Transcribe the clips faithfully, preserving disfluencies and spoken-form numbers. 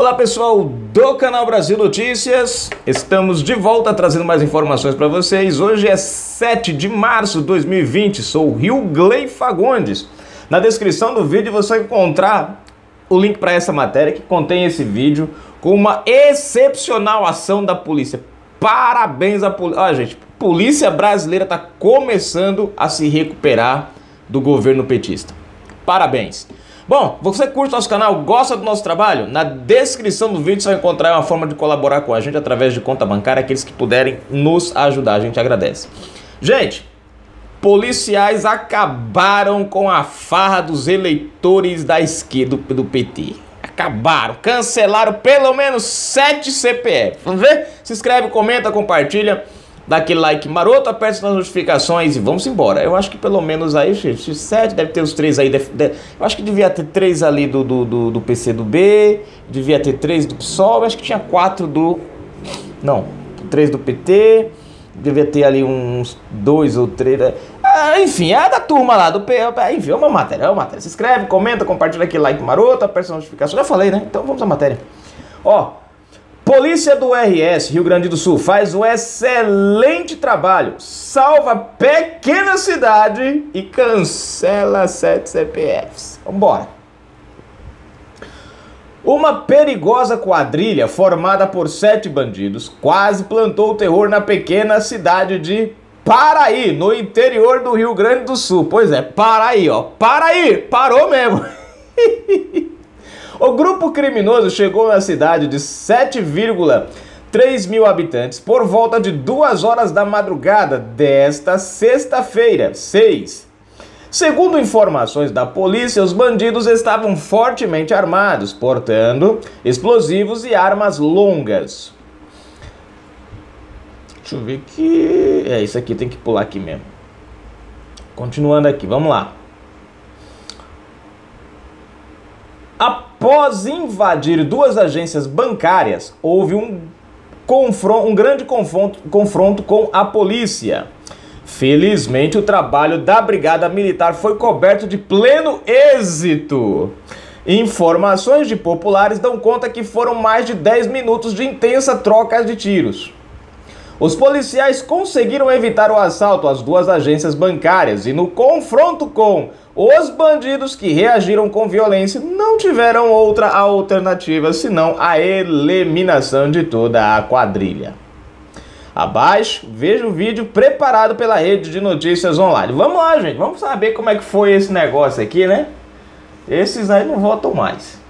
Olá pessoal do canal Brasil Notícias, estamos de volta trazendo mais informações para vocês. Hoje é sete de março de dois mil e vinte, sou o Rilgley Fagundes. Na descrição do vídeo você vai encontrar o link para essa matéria que contém esse vídeo com uma excepcional ação da polícia. Parabéns à polícia. Olha gente, a polícia brasileira está começando a se recuperar do governo petista. Parabéns. Bom, você curte nosso canal, gosta do nosso trabalho? Na descrição do vídeo você vai encontrar uma forma de colaborar com a gente através de conta bancária. Aqueles que puderem nos ajudar, a gente agradece. Gente, policiais acabaram com a farra dos eleitores da esquerda do P T. Acabaram, cancelaram pelo menos sete C P F. Vamos ver? Se inscreve, comenta, compartilha. Dá aquele like maroto, aperta as notificações e vamos embora. Eu acho que pelo menos aí, gente, sete, deve ter os três aí. Deve, deve, eu acho que devia ter três ali do, do, do, do P C do B, devia ter três do P SOL, eu acho que tinha quatro do... Não, três do P T, devia ter ali uns dois ou três... Ah, enfim, é da turma lá do P... Enfim, é uma matéria, é uma matéria. Se inscreve, comenta, compartilha aquele like maroto, aperta as notificações. Já falei, né? Então vamos à matéria. Ó... Polícia do R S, Rio Grande do Sul, faz um excelente trabalho, salva pequena cidade e cancela sete C P Fs. Vambora. Uma perigosa quadrilha formada por sete bandidos quase plantou o terror na pequena cidade de Paraí, no interior do Rio Grande do Sul. Pois é, Paraí, ó, Paraí, parou mesmo. O grupo criminoso chegou na cidade de sete vírgula três mil habitantes por volta de duas horas da madrugada desta sexta-feira, seis. Segundo informações da polícia, os bandidos estavam fortemente armados, portando explosivos e armas longas. Deixa eu ver aqui... É, isso aqui tem que pular aqui mesmo. Continuando aqui, vamos lá. Após invadir duas agências bancárias, houve um, confronto, um grande confronto, confronto com a polícia. Felizmente, o trabalho da Brigada Militar foi coberto de pleno êxito. Informações de populares dão conta que foram mais de dez minutos de intensa troca de tiros. Os policiais conseguiram evitar o assalto às duas agências bancárias e no confronto com os bandidos que reagiram com violência não tiveram outra alternativa senão a eliminação de toda a quadrilha. Abaixo, veja o vídeo preparado pela rede de notícias online. Vamos lá, gente, vamos saber como é que foi esse negócio aqui, né? Esses aí não voltam mais.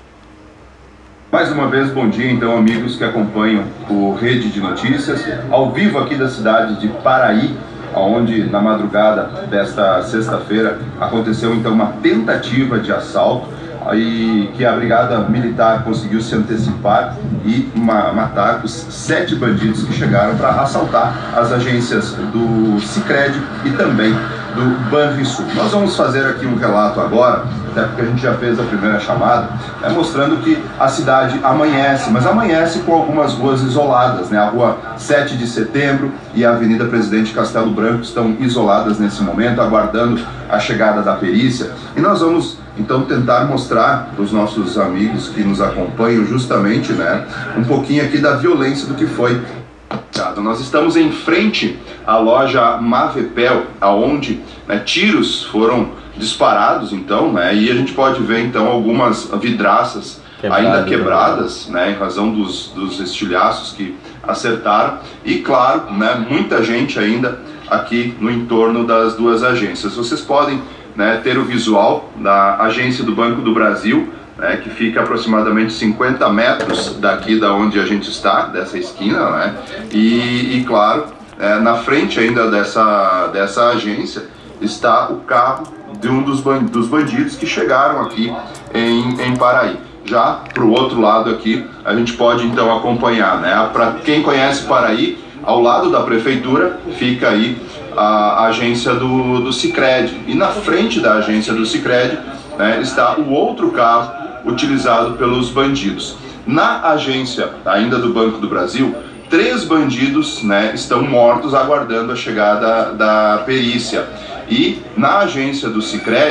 Mais uma vez, bom dia então, amigos que acompanham o Rede de Notícias, ao vivo aqui da cidade de Paraí, onde na madrugada desta sexta-feira aconteceu então uma tentativa de assalto, aí que a Brigada Militar conseguiu se antecipar e ma matar os sete bandidos que chegaram para assaltar as agências do Sicredi e também do Banrisul. Nós vamos fazer aqui um relato agora, até porque a gente já fez a primeira chamada, né, mostrando que a cidade amanhece, mas amanhece com algumas ruas isoladas, né? A rua sete de setembro e a Avenida Presidente Castelo Branco estão isoladas nesse momento, aguardando a chegada da perícia. E nós vamos então tentar mostrar para os nossos amigos que nos acompanham justamente, né, um pouquinho aqui da violência do que foi. Nós estamos em frente à loja Mavepel, aonde, né, tiros foram disparados, então, né, e a gente pode ver então algumas vidraças Quebrado, ainda quebradas, né, em razão dos, dos estilhaços que acertaram, e claro, né, muita gente ainda aqui no entorno das duas agências. Vocês podem, né, ter o visual da agência do Banco do Brasil, né, que fica aproximadamente cinquenta metros daqui da onde a gente está, dessa esquina, né, e, e claro, é, na frente ainda dessa, dessa agência está o carro de um dos, ban dos bandidos que chegaram aqui em, em Paraí. Já para o outro lado aqui, a gente pode então acompanhar, né, para quem conhece Paraí, ao lado da prefeitura fica aí a agência do, do Sicredi, e na frente da agência do Sicredi, né, está o outro carro utilizado pelos bandidos. Na agência ainda do Banco do Brasil, três bandidos, né, estão mortos aguardando a chegada da perícia. E na agência do Sicredi,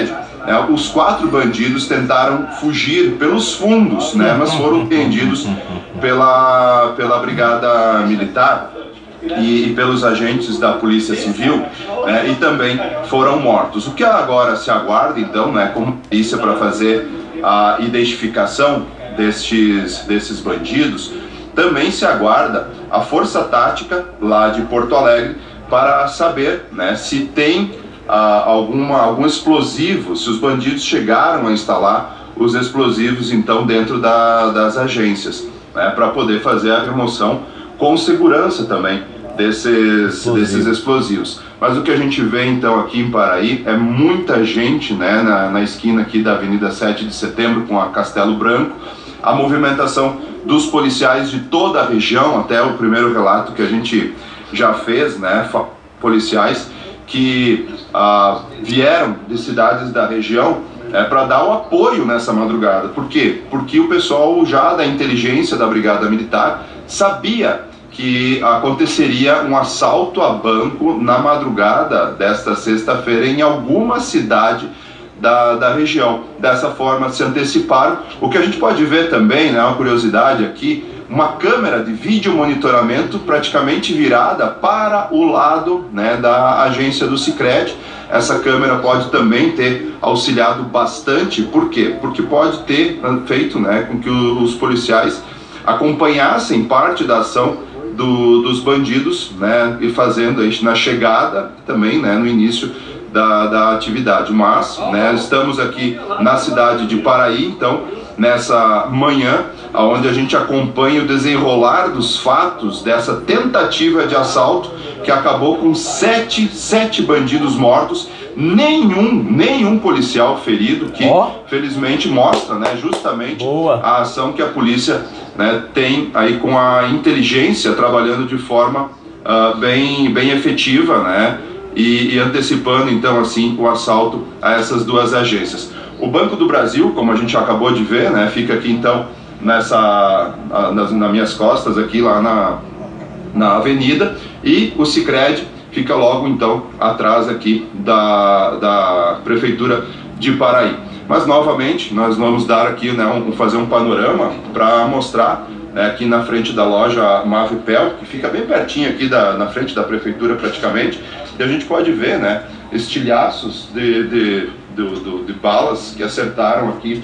né, os quatro bandidos tentaram fugir pelos fundos, né, mas foram prendidos pela, pela Brigada Militar e, e pelos agentes da Polícia Civil, né, e também foram mortos. O que agora se aguarda, então, né, como polícia para fazer a identificação destes, desses bandidos, também se aguarda a Força Tática lá de Porto Alegre para saber, né, se tem ah, alguma, algum explosivo, se os bandidos chegaram a instalar os explosivos então dentro da, das agências, né, para poder fazer a remoção com segurança também desses, desses explosivos. Mas o que a gente vê então aqui em Paraí é muita gente, né, na, na esquina aqui da Avenida sete de Setembro com a Castelo Branco, a movimentação dos policiais de toda a região, até o primeiro relato que a gente já fez, né, policiais que ah, vieram de cidades da região é, para dar o apoio nessa madrugada. Por quê? Porque o pessoal já da inteligência da Brigada Militar sabia que aconteceria um assalto a banco na madrugada desta sexta-feira em alguma cidade Da, da região. Dessa forma se anteciparam. O que a gente pode ver também, né, uma curiosidade aqui, uma câmera de vídeo monitoramento praticamente virada para o lado, né, da agência do Sicredi. Essa câmera pode também ter auxiliado bastante. Por quê? Porque pode ter feito, né, com que os policiais acompanhassem parte da ação do, dos bandidos, né, e fazendo aí na chegada também, né, no início Da, da atividade. Mas, né, estamos aqui na cidade de Paraí, então, nessa manhã, onde a gente acompanha o desenrolar dos fatos dessa tentativa de assalto que acabou com sete, sete bandidos mortos, nenhum, nenhum policial ferido, que oh. felizmente mostra, né, justamente Boa. a ação que a polícia, né, tem aí com a inteligência trabalhando de forma uh, bem, bem efetiva, né, E, e antecipando então assim o assalto a essas duas agências. O Banco do Brasil, como a gente acabou de ver, né, fica aqui então nessa a, nas, nas minhas costas aqui lá na, na avenida, e o Sicredi fica logo então atrás aqui da, da Prefeitura de Paraí. Mas novamente nós vamos dar aqui, né, um, fazer um panorama para mostrar, né, aqui na frente da loja Mavipel, que fica bem pertinho aqui da, na frente da Prefeitura praticamente. E a gente pode ver, né, estilhaços de, de, de, de, de balas que acertaram aqui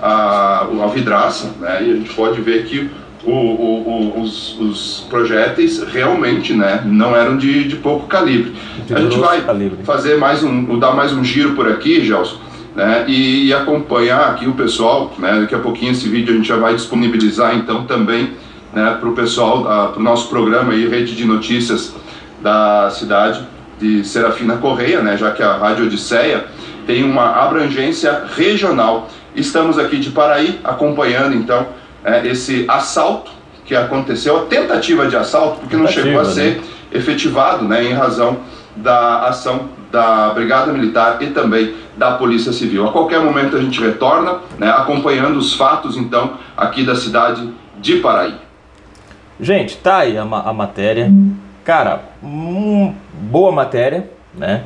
a, a vidraça, né, e a gente pode ver que o, o, o, os, os projéteis realmente, né, não eram de, de pouco calibre. A gente vai fazer mais um, dar mais um giro por aqui, Gelson, né, e, e acompanhar aqui o pessoal, né, daqui a pouquinho esse vídeo a gente já vai disponibilizar então também, né, para o pessoal, para o nosso programa aí, Rede de Notícias da cidade de Serafina Correia, né, já que a Rádio Odisseia tem uma abrangência regional. Estamos aqui de Paraí acompanhando então é, esse assalto que aconteceu, a tentativa de assalto, porque tentativa, não chegou a ser né? efetivado, né, em razão da ação da Brigada Militar e também da Polícia Civil. A qualquer momento a gente retorna, né, acompanhando os fatos então aqui da cidade de Paraí. Gente, tá aí a, ma a matéria. Cara, hum, boa matéria, né?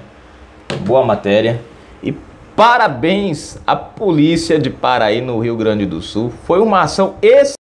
Boa matéria. E parabéns à polícia de Paraí no Rio Grande do Sul. Foi uma ação excelente.